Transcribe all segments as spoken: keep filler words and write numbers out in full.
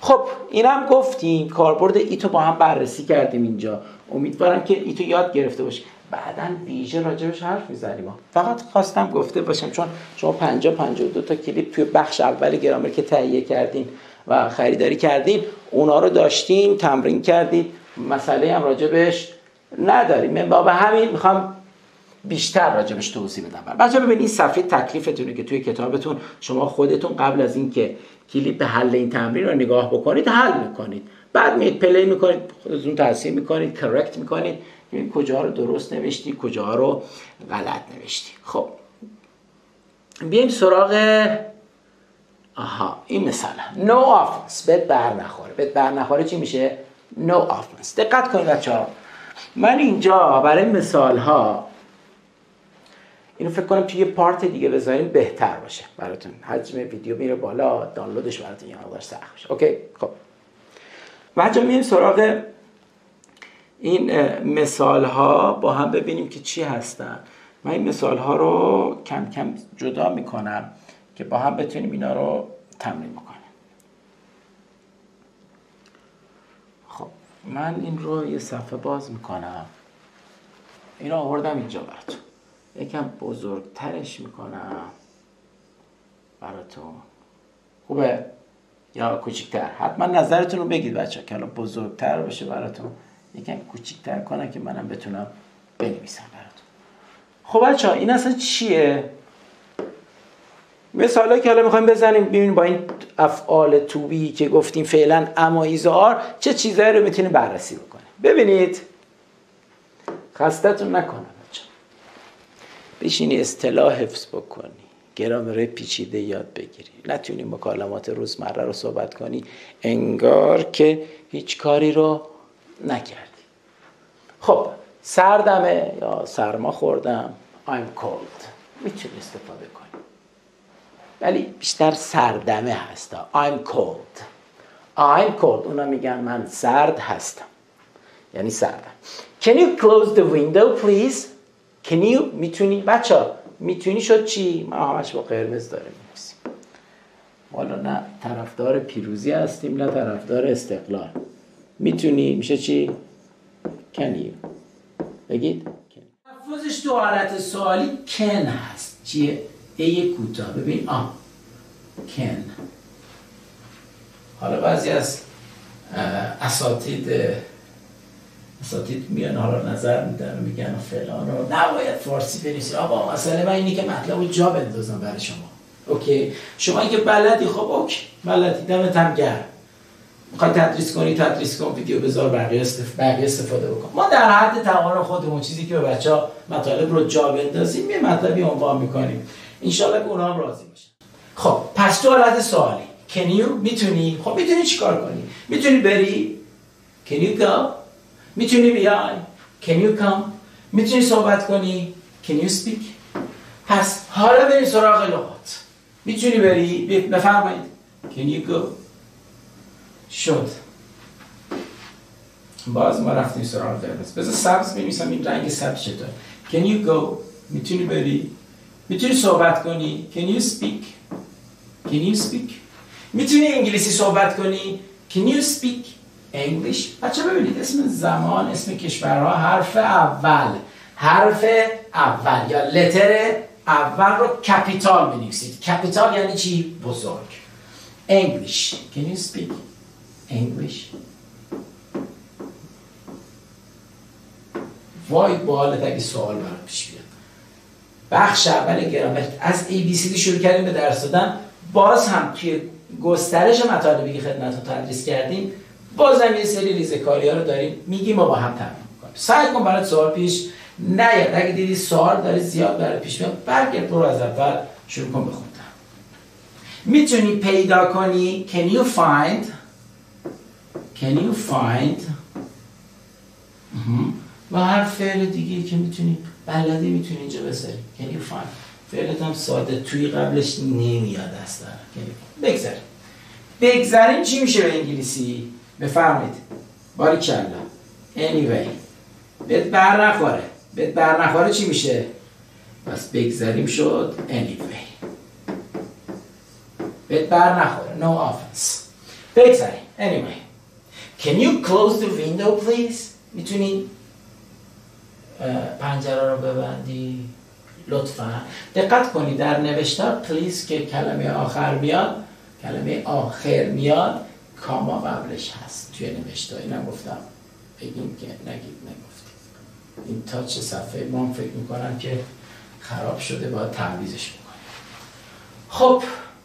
خب اینم گفتیم، کاربرد ایتو با هم بررسی کردیم اینجا. امیدوارم که ایتو یاد گرفته باشی. بعداً ویژه راجبش حرف میزنیم. فقط خواستم گفته باشم چون شما پنجاه پنجاه و دو تا کلیپ توی بخش اول گرامر که تهیه کردین و خریداری کردین، اونا رو داشتین، تمرین کردید، مسئله هم راجبش نداریم. با به همین میخوام بیشتر راجبش توضیح بدم. بچه ببینید این صفحه تکلیفتونه که توی کتابتون شما خودتون قبل از اینکه کلیپ حل این تمرین رو نگاه بکنید حل میکنید، بعد میید پلی میکنید، خودتون تصحیح میکنید، کرکت میکنید، ببینید کجا رو درست نوشتی، کجا رو غلط نوشتی. خب بیایم سراغ آها این مثال no offense. بهت بر نخوره. بهت بر نخوره چی میشه؟ no offense. دقت کنید بچه‌ها، من اینجا برای مثال ها اینو فکر کنم توی یه پارت دیگه بذاریم بهتر باشه براتون. حجم ویدیو میره بالا، دانلودش براتون یه مقدار سخت میشه. اوکی خب بچه‌ها میایم سراغ این مثال ها با هم ببینیم که چی هستن. من این مثال ها رو کم کم جدا میکنم که با هم بتونیم اینا رو تمرین بکنیم. خب من این رو یه صفحه باز میکنم، این رو آوردم اینجا براتون، یکم بزرگترش میکنم براتون. خوبه یا کوچیکتر؟ حتما نظرتون رو بگید بچه که الان بزرگتر باشه براتون، یکم کوچیکتر کنم که منم بتونم بنویسم براتون. خب بچه ها این اصلا چیه؟ مثالی که حالا میخوایم بزنیم ببینیم با این افعال تو بی که گفتیم فعلا اما ایزار چه چیزایی رو میتونیم بررسی بکنیم. ببینید خستتون نکنم بچه، بشینی اصطلاح حفظ بکنی، گرامر پیچیده یاد بگیری، نتونی مکالمات روزمره رو صحبت کنی انگار که هیچ کاری رو نکردی. خب سردمه یا سرما خوردم، I'm cold، میتونی استفاده کنی ولی بیشتر سردمه هستا. I'm cold I'm cold اونا میگن من سرد هستم، یعنی سردم. Can you close the window please؟ Can you میتونی بچه ها میتونی شد چی؟ ما همش با قرمز داریم می‌نویسیم. والا نه طرفدار پیروزی هستیم نه طرفدار استقلال. میتونی میشه چی؟ Can you بگید؟ تلفظش تو حالت سوالی can هست. چیه؟ ای کوتاه. ببین آ can. حالا بعضی از اساتید اساتید میان حالا نظر میدن و میگن فلان رو نباید فارسی بنویسی. آقا مسئله من اینه که مطلب رو جا بندازم برای شما. اوکی شما که بلدی خب اوکی بلدی، دمت هم گرم. میخوای تدریس کنی تدریس کن، ویدیو بذار، بقیه استف... بقیه استفاده بکن. ما در حد توان خودمون چیزی که به بچه‌ها مطالب رو جا بندازیم یه مطلبی عنوان میکنیم، ان شاءالله که اونها هم راضی باشن. خب پس تو حالت سوالی can you میتونی، خب میتونی چیکار کنی؟ میتونی بری can you go، میتونی بیای can you come، میتونی صحبت کنی can you speak. پس حالا بریم سراغ لغات. میتونی بری بفرمایید can you go شد. باز ما رفتیم سراغ قرمز. بذار سبز بنویسم این رنگ سبز چطور. can you go میتونی بری، میتونی صحبت کنی can you speak can you speak. میتونی انگلیسی صحبت کنی can you speak English. بچه ببینید اسم زمان اسم کشورها حرف اول حرف اول یا لتر اول رو کپیتال بنویسید. کپیتال یعنی چی؟ بزرگ. English can you speak English. وای باحالت اگه سوال برام پیش بیاد. بخش اول گرامر از ای بی سی دی شروع کردیم به درس دادن، باز هم توی گسترش مطالبی که خدمتتون تدریس کردیم بازم یه سری ریزه‌کاری‌ها رو داریم میگیم و با هم تمرین می‌کنیم. سعی کن برات سوال پیش نیاد. اگه دیدی سوال داره زیاد برات پیش میاد برگرد برو از اول شروع کن بخوندن. میتونی پیدا کنی can you find can you find و هر فعل دیگه که میتونی بلدی میتونی اینجا بذاری can you find. فعلت هم ساده توی قبلش نمیاد اصلا. بگذاریم بگذاریم چی میشه به انگلیسی؟ بفرمایید. باریکلا anyway. بهت بر نخوره. بهت بر نخوره چی میشه؟ پس بگذاریم شد anyway. بهت بر نخوره no offense. بگذاریم. anyway can you close the window please؟ میتونی پنجره رو ببندی لطفا. دقت کنید در نوشتار پلیز که کلمه آخر میاد، کلمه آخر میاد، کاما قبلش هست توی نوشتار. اینم گفتم بگیم که نگید نگفتید. این تاچ صفحه ما فکر میکنم که خراب شده، باید تعویضش بکنیم. خب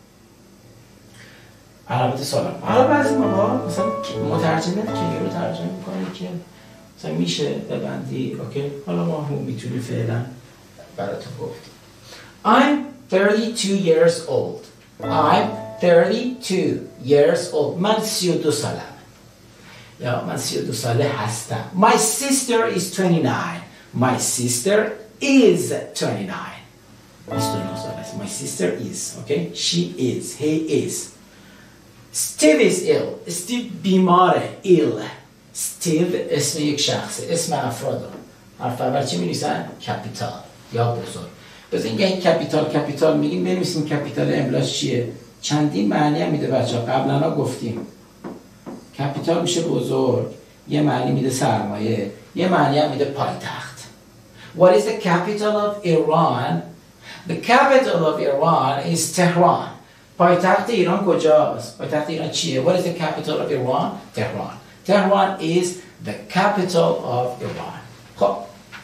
علامت سوال. حالا بعضی موقع مثلا مترجمه که رو ترجمه میکنه که مثلا میشه ببندی، اوکی؟ حالا ما هم میتونی فعلا براتون گفتیم. I'm thirty-two years old. I'm thirty-two years old. من سی و دو سالم. یا من سی و دو ساله هستم. My sister is twenty-nine. My sister is twenty-nine. بیست و نه ساله است. My sister is, okay? She is. He is. Steve is ill. Steve بیماره. ill. Steve اسم یک شخصه. اسم افراد. حرف اول چی می‌نویسن؟ کپیتال یا بزرگ. بس اینکه این کپیتال کپیتال میگیم، بنویسیم کپیتال املاش چیه؟ چندین معنی هم میده بچه‌ها. قبلا ها گفتیم. کپیتال میشه بزرگ، یه معنی میده سرمایه، یه معنی هم میده پایتخت. What is the capital of Iran? The capital of Iran is Tehran. پایتخت ایران کجاست؟ پایتخت ایران چیه؟ What is the capital of Iran? Tehran. Tehran is the capital of Iran. خب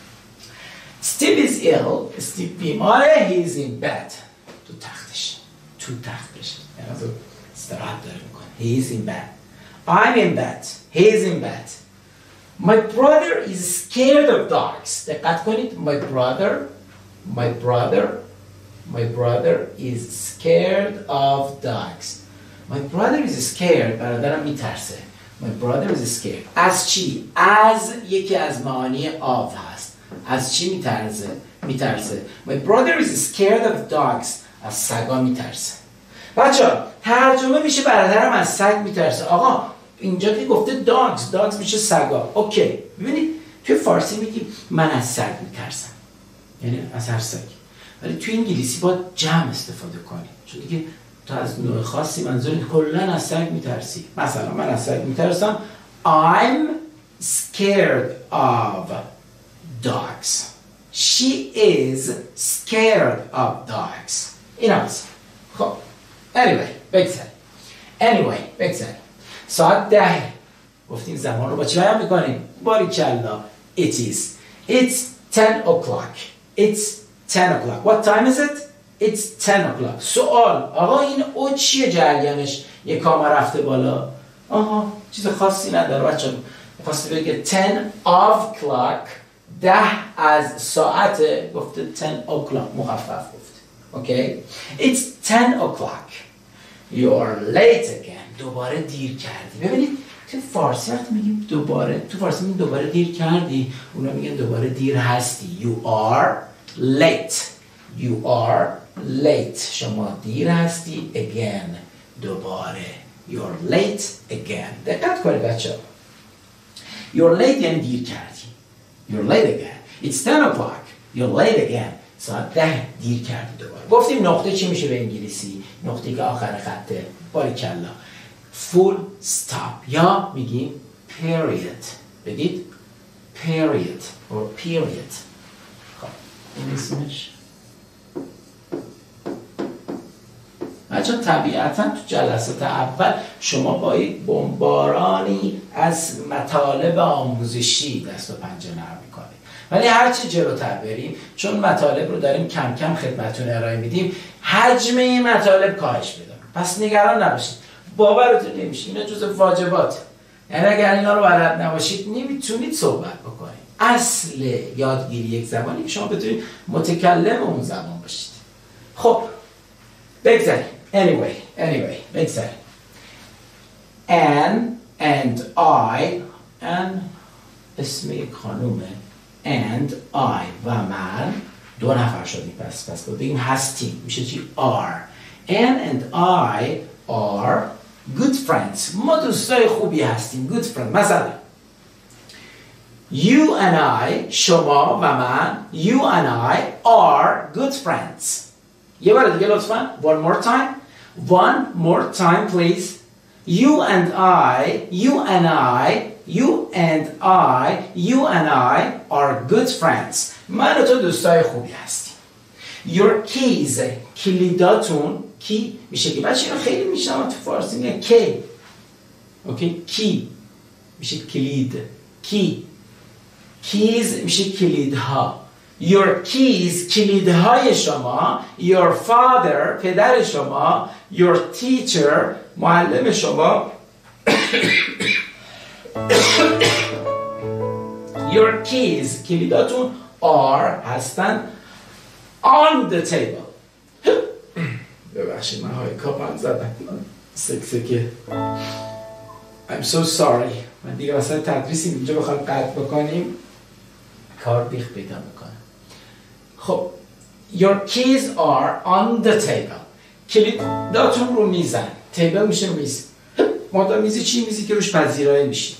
Steve is ill. Steve بیماره. He is in bed. تو تختش. تو تختش. یعنی تو استراحت داره میکنه. He is in bed. I'm in bed. He is in bed. My brother is scared of dogs. دقت کنید. My brother, my brother, my brother is scared of dogs. My brother is scared. برادرم میترسه. My brother is scared. از چی؟ از یکی از معانی of هست. از چی میترسه؟ میترسه. My brother is scared of dogs. از سگا میترسه. بچه‌ها ترجمه میشه برادرم از سگ میترسه. آقا اینجا که گفته dogs، dogs میشه سگا. اوکی. ببینید توی فارسی میگیم من از سگ میترسم. یعنی از هر سگ. ولی توی انگلیسی باید جمع استفاده کنی. چون دیگه تو از نوع خاصی منظور کلا از سگ میترسی. مثلا من از سگ میترسم. I'm scared of dogs. She is scared of dogs. این هست. خب anyway بگذاریم. anyway بگذاریم. ساعت ده گفتیم زمان رو با چی بیان میکنیم؟ باریکلا. It is. It's ten o'clock. It's ten o'clock. What time is it? It's ten o'clock. سوال آقا این او چیه جریانش؟ یه کاما رفته بالا. آها چیز خاصی نداره بچه. خواسته بگه ten o'clock. ده از ساعت گفته ten o'clock مخفف گفته. اوکی؟ It's ten o'clock. You are late again. دوباره دیر کردی. ببینید تو فارسی وقتی میگیم دوباره، تو فارسی میگیم دوباره دیر کردی، اونا میگن دوباره دیر هستی. You are late. You are late. شما دیر هستی. Again. دوباره. You are late again. دقت کنید بچه. You're late یعنی دیر کردی. You're late again. It's ten o'clock. You're late again. ساعت ده دیر کردی دوباره. گفتیم نقطه چی میشه به انگلیسی؟ نقطه که آخر خطه. باریکلا. Full stop. یا میگیم period. بگید period or period. خب این اسمش. بچه طبیعتا تو جلسات اول شما با یک بمبارانی از مطالب آموزشی دست و پنجه نرم میکنید. ولی هرچی جلوتر بریم، چون مطالب رو داریم کم کم خدمتتون ارائه میدیم، حجم این مطالب کاهش پیدا میکنه. پس نگران نباشید. باورتون نمیشه اینا جزء واجبات. یعنی اگر اینا رو بلد نباشید نمیتونید صحبت بکنید. اصل یادگیری یک زبانی که شما بتونید متکلم اون زبان باشید. خب بگذاریم. Anyway, anyway, بگذاریم. Anne and I, Anne اسم یک خانومه. And I و من دو نفر شدیم. پس پس بگیم هستیم. میشه چی؟ are. Anne and I are good friends. ما دوستای خوبی هستیم. Good friends. مثلا You and I, شما و من, you and I are good friends. یه بار دیگه لطفاً. One more time. One more time please. You and I, you and I, you and I, you and I are good friends. من و تو دوستای خوبی هستیم. Your keys, کلیداتون، کی میشه که بچه اینو خیلی میشنم تو فارسی میگه کی. اوکی؟ کی میشه کلید. کی. keys میشه کلیدها. Your keys کلیدهای شما. Your father پدر شما. Your teacher معلم شما. Your keys کلیداتون are هستن on the table. ببخشید من های کاپم زدم سکسکه. I'm so sorry. من دیگه مثلا تدریسی اینجا بخوام قطع بکنیم کار بیخ پیدا میکنه. خب Your keys are on the table. کلیداتون رو میزن. تیبل میشه میز. مادا میزی چی؟ میزی که روش پذیرایی میشید.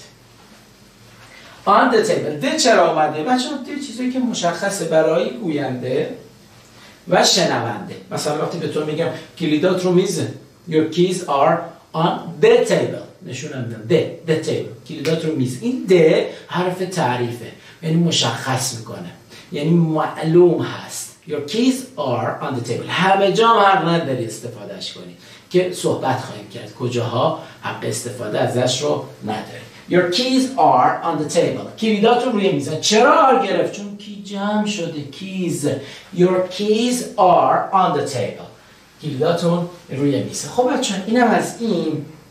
On the table. ده چرا آمده؟ بچه ها ده چیزایی که مشخصه برای گوینده و شنونده. مثلا وقتی به تو میگم کلیدات رو میز. Your keys are on the table. نشونم دارم. ده. The table. کلیدات رو میز. این ده حرف تعریفه. یعنی مشخص میکنه. یعنی معلوم هست. Your keys are on the table. همه جا حق نداری استفادهش کنی. که صحبت خواهیم کرد. کجاها حق استفاده ازش رو نداری. Your keys are on the table. کلیداتون روی میزن. چرا آر گرفت؟ چون کی جمع شده. keys. Your keys are on the table. کلیداتون روی میزه. خب بچه‌ها اینم از این.